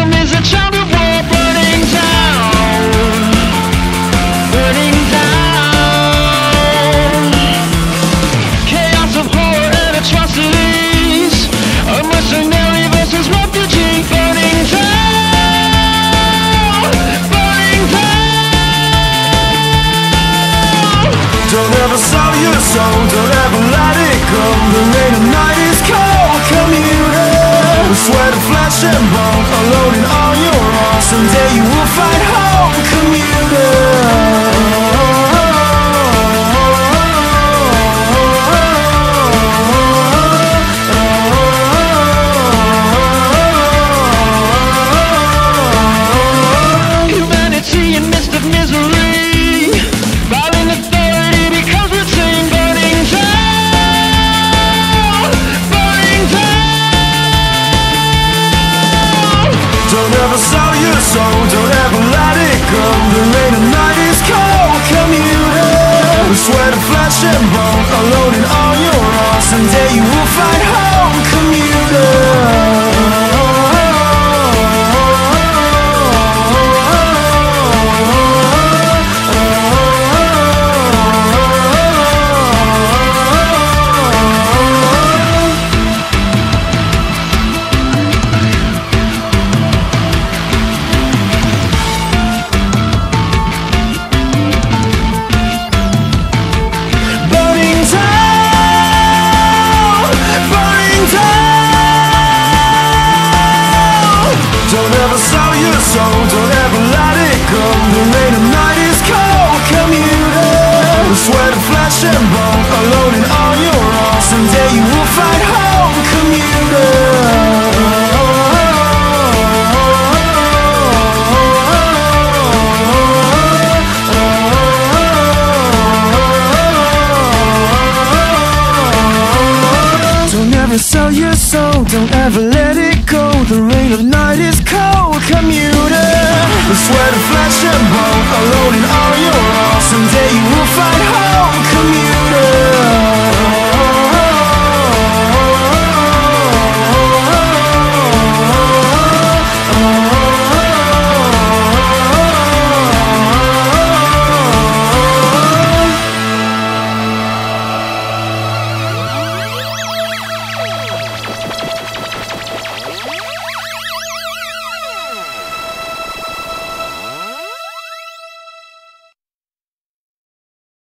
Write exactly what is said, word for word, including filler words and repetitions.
London is a child of war, burning down, burning down. Chaos of horror and atrocities, a mercenary versus refugee, burning down, burning down. Don't ever sell your soul, don't ever let it go. The rain of night is cold, commuter. The sweat of flesh and bone, alone and on your own. Someday you will find home, commuter. Humanity in midst of misery, violent authority because we're seen, burning down, burning down. Don't ever sell your soul, don't ever let it go. The rain of night is cold, commuter. The sweat of flesh and bone, alone and on your own. Someday you will find home, commuter. Don't ever sell your soul, don't ever let it go. The rain of night is cold, commuter. The sweat of flesh and bone, alone and on your own. Someday you will find home, commuter. Don't ever sell your soul, don't ever let it go. The rain of night is cold, commuter. The sweat of flesh